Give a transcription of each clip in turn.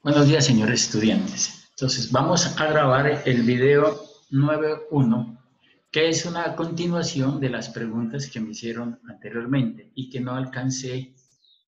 Buenos días, señores estudiantes. Entonces, vamos a grabar el video 9.1, que es una continuación de las preguntas que me hicieron anteriormente y que no alcancé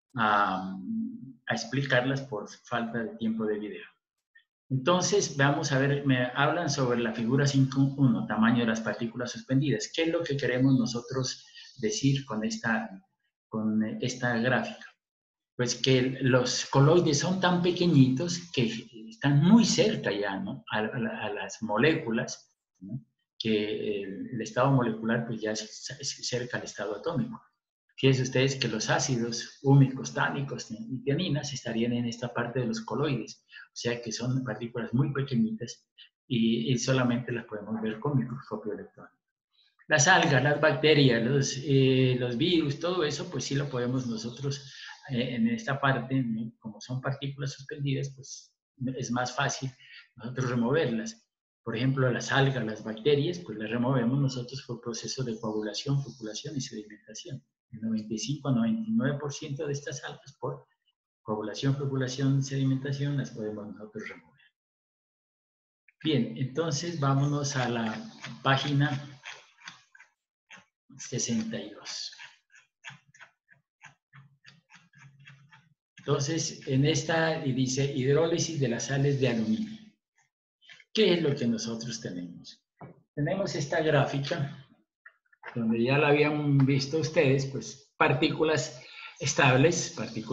a explicarlas por falta de tiempo de video. Entonces, vamos a ver, me hablan sobre la figura 5.1, tamaño de las partículas suspendidas. ¿Qué es lo que queremos nosotros decir con esta gráfica? Pues que los coloides son tan pequeñitos que están muy cerca ya, ¿no? a las moléculas, ¿no? Que el estado molecular pues ya es cerca al estado atómico. Fíjense ustedes que los ácidos húmicos, tánicos y tianinas estarían en esta parte de los coloides, o sea que son partículas muy pequeñitas y solamente las podemos ver con microscopio electrónico. Las algas, las bacterias, los virus, todo eso, pues sí lo podemos nosotros en esta parte, ¿no? Como son partículas suspendidas, pues es más fácil nosotros removerlas. Por ejemplo, las algas, las bacterias, pues las removemos nosotros por proceso de coagulación, floculación y sedimentación. El 95 a 99% de estas algas por coagulación, floculación y sedimentación las podemos nosotros remover. Bien, entonces vámonos a la página 62. Entonces, en esta dice hidrólisis de las sales de aluminio. ¿Qué es lo que nosotros tenemos? Tenemos esta gráfica, donde ya la habían visto ustedes, pues partículas estables,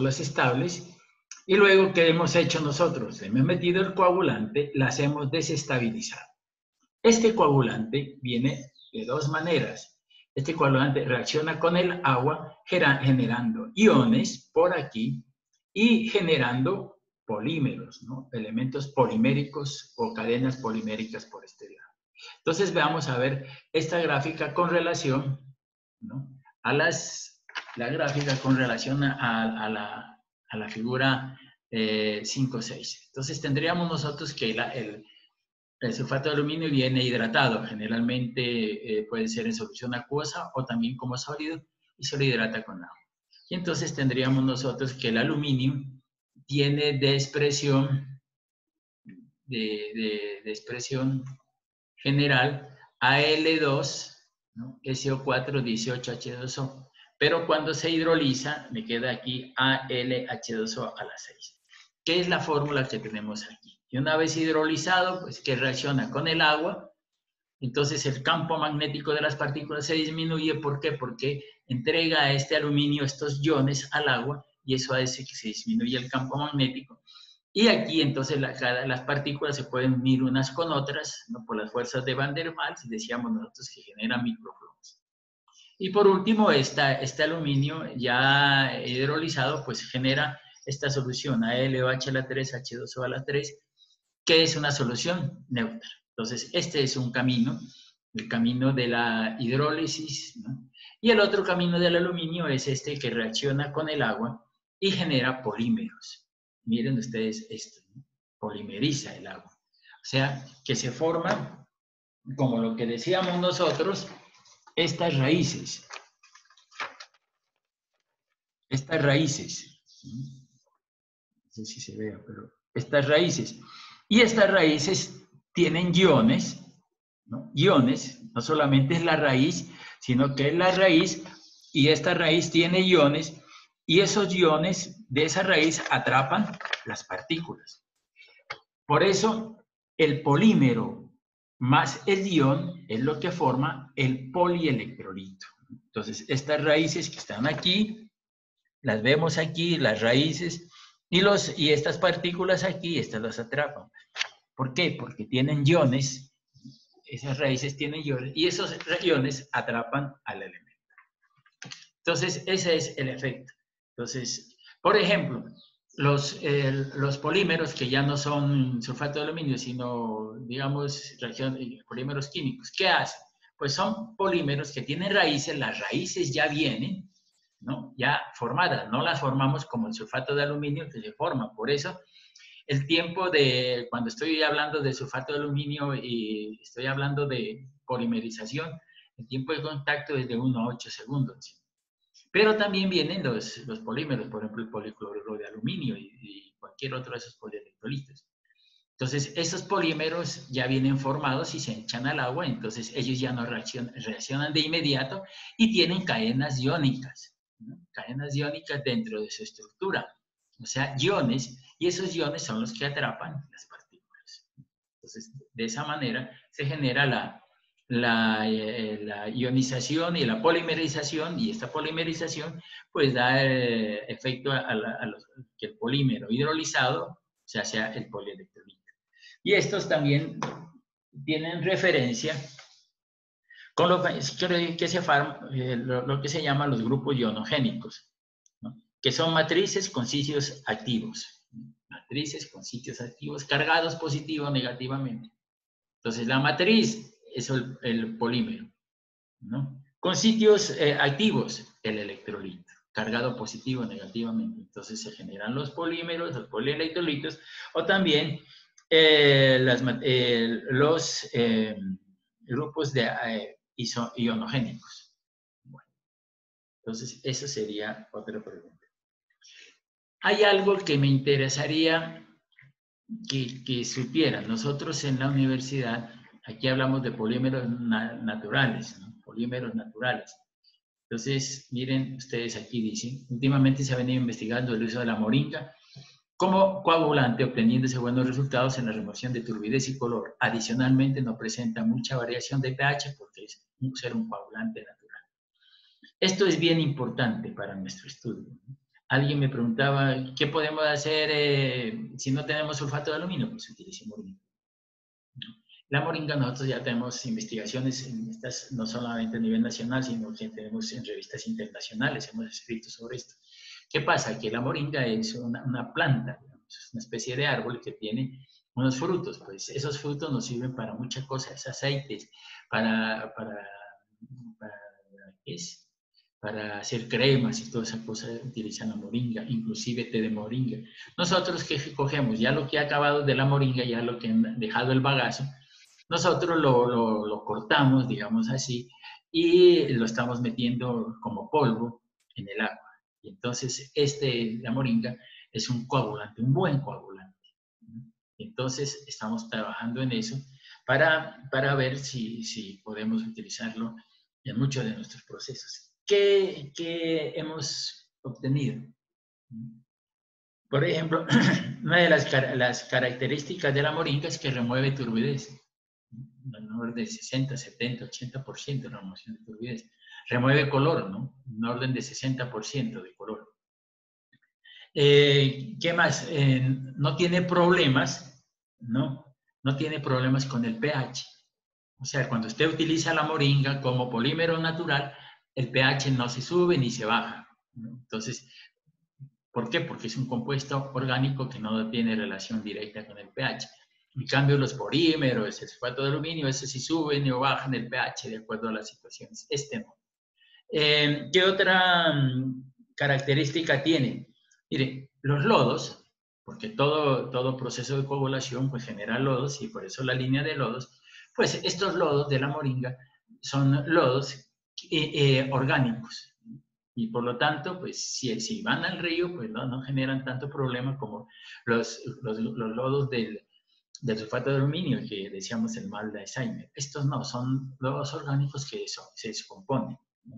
y luego, ¿qué hemos hecho nosotros? Hemos metido el coagulante, las hemos desestabilizado. Este coagulante viene de dos maneras. Este coagulante reacciona con el agua generando iones por aquí y generando polímeros, ¿no? Elementos poliméricos o cadenas poliméricas por este lado. Entonces veamos a ver esta gráfica con relación, ¿no? La gráfica con relación a la figura 5.6. Entonces tendríamos nosotros que el sulfato de aluminio viene hidratado, generalmente puede ser en solución acuosa o también como sólido y se lo hidrata con agua. Y entonces tendríamos nosotros que el aluminio tiene de expresión general Al2, ¿no? SO4, 18H2O. Pero cuando se hidroliza, me queda aquí AlH2O a la 6. ¿Qué es la fórmula que tenemos aquí? Y una vez hidrolizado, pues que reacciona con el agua, entonces el campo magnético de las partículas se disminuye. ¿Por qué? Porque entrega a este aluminio estos iones al agua y eso hace que se disminuya el campo magnético. Y aquí entonces las partículas se pueden unir unas con otras, ¿no? Por las fuerzas de Van der Waals, decíamos nosotros que generan microfluos. Y por último, este aluminio ya hidrolizado pues genera esta solución AlOH a la 3, H2O a la 3, que es una solución neutra. Entonces, este es un camino, el camino de la hidrólisis, ¿no? Y el otro camino del aluminio es este que reacciona con el agua y genera polímeros. Miren ustedes esto, ¿no? Polimeriza el agua. O sea, que se forman, como lo que decíamos nosotros, estas raíces. Estas raíces. No sé si se vea, pero estas raíces. Y estas raíces tienen iones, ¿no? Iones, no solamente es la raíz, sino que es la raíz y esta raíz tiene iones y esos iones de esa raíz atrapan las partículas. Por eso, el polímero más el ion es lo que forma el polielectrolito. Entonces, estas raíces que están aquí, las vemos aquí, las raíces, y estas partículas aquí, estas las atrapan. ¿Por qué? Porque tienen iones, esas raíces tienen iones, y esos iones atrapan al elemento. Entonces, ese es el efecto. Entonces, por ejemplo, los polímeros que ya no son sulfato de aluminio, sino, digamos, polímeros químicos, ¿qué hacen? Pues son polímeros que tienen raíces, las raíces ya vienen, ¿no? Ya formadas, no las formamos como el sulfato de aluminio que se forma. Por eso, el tiempo de, cuando estoy hablando de sulfato de aluminio y estoy hablando de polimerización, el tiempo de contacto es de 1 a 8 segundos. Pero también vienen los polímeros, por ejemplo, el policloruro de aluminio y cualquier otro de esos polielectrolitos. electrolitos. Entonces, esos polímeros ya vienen formados y se echan al agua, entonces ellos ya no reaccionan de inmediato y tienen cadenas iónicas, ¿no? Cadenas iónicas dentro de su estructura, o sea, iones, y esos iones son los que atrapan las partículas. Entonces, de esa manera se genera la ionización y la polimerización, y esta polimerización pues da efecto a que el polímero hidrolizado sea el polielectrolito. Y estos también tienen referencia con lo que se llama los grupos ionogénicos, ¿no? Que son matrices con sitios activos. Matrices con sitios activos cargados positivo o negativamente. Entonces, la matriz es el polímero, ¿no? Con sitios activos, el electrolito, cargado positivo o negativamente. Entonces, se generan los polímeros, los polielectrolitos, o también los grupos de ionogénicos. Bueno, entonces, eso sería otra pregunta. Hay algo que me interesaría que supieran. Nosotros en la universidad, aquí hablamos de polímeros naturales, ¿no? Polímeros naturales. Entonces, miren, ustedes aquí dicen, últimamente se ha venido investigando el uso de la moringa como coagulante, obteniéndose buenos resultados en la remoción de turbidez y color. Adicionalmente, no presenta mucha variación de pH porque es un coagulante natural. Esto es bien importante para nuestro estudio. Alguien me preguntaba, ¿qué podemos hacer si no tenemos sulfato de aluminio? Pues utilice moringa. La moringa, nosotros ya tenemos investigaciones en estas, no solamente a nivel nacional, sino que tenemos en revistas internacionales, hemos escrito sobre esto. ¿Qué pasa? Que la moringa es una planta, digamos, es una especie de árbol que tiene unos frutos. Pues esos frutos nos sirven para muchas cosas, aceites, para para hacer cremas y todas esas cosas utilizan la moringa, inclusive té de moringa. Nosotros que cogemos ya lo que ha acabado de la moringa, ya lo que han dejado el bagazo, nosotros lo cortamos, digamos así, y lo estamos metiendo como polvo en el agua. Y entonces la moringa es un coagulante, un buen coagulante. Entonces estamos trabajando en eso para ver si podemos utilizarlo en muchos de nuestros procesos. ¿Qué hemos obtenido? Por ejemplo, una de las características de la moringa es que remueve turbidez. Un orden de 60, 70, 80% de la remoción de turbidez. Remueve color, ¿no? Un orden de 60% de color. ¿Qué más? No tiene problemas, ¿no? No tiene problemas con el pH. O sea, cuando usted utiliza la moringa como polímero natural, el pH no se sube ni se baja, ¿no? Entonces, ¿por qué? Porque es un compuesto orgánico que no tiene relación directa con el pH. En cambio, los polímeros, el sulfato de aluminio, ese sí suben o bajan el pH de acuerdo a las situaciones. Este no. ¿Qué otra característica tiene? Mire, los lodos, porque todo proceso de coagulación pues genera lodos y por eso la línea de lodos, pues estos lodos de la moringa son lodos orgánicos. Y por lo tanto, pues si van al río, pues no generan tanto problema como los lodos del sulfato de aluminio, que decíamos el mal de Alzheimer. Estos no, son lodos orgánicos que se descomponen, ¿no?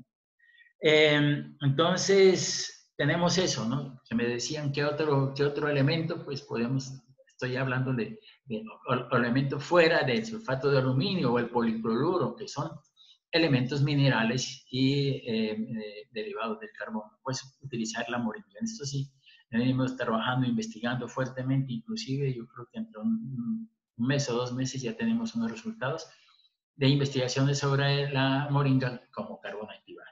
Entonces, tenemos eso, ¿no? Que me decían qué otro elemento, pues estoy hablando de elementos fuera del sulfato de aluminio o el policloruro, que son elementos minerales y derivados del carbono. Pues utilizar la moringa. Esto sí, venimos trabajando, investigando fuertemente, inclusive yo creo que entre un mes o 2 meses ya tenemos unos resultados de investigaciones sobre la moringa como carbono activado.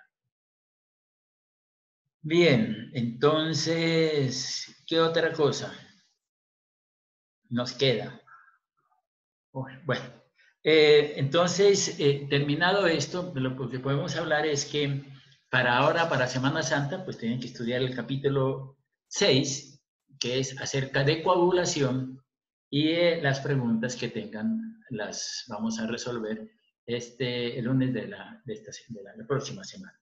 Bien, entonces, ¿qué otra cosa nos queda? Bueno, entonces, terminado esto, lo que podemos hablar es que para Semana Santa, pues tienen que estudiar el capítulo 6, que es acerca de coagulación, y las preguntas que tengan las vamos a resolver el lunes de la próxima semana.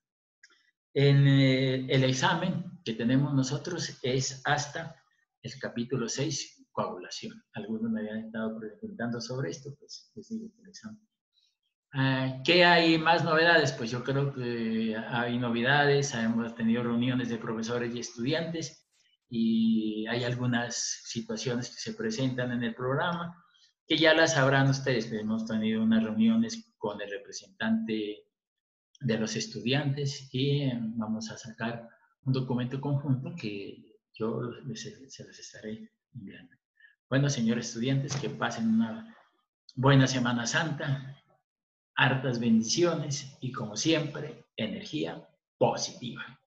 El examen que tenemos nosotros es hasta el capítulo 6, coagulación. Algunos me habían estado preguntando sobre esto, pues les digo que el examen. ¿Qué hay más novedades? Pues yo creo que hay novedades, hemos tenido reuniones de profesores y estudiantes y hay algunas situaciones que se presentan en el programa que ya las sabrán ustedes. Hemos tenido unas reuniones con el representante de los estudiantes y vamos a sacar un documento conjunto que yo se los estaré enviando. Bueno, señores estudiantes, que pasen una buena Semana Santa, hartas bendiciones y como siempre, energía positiva.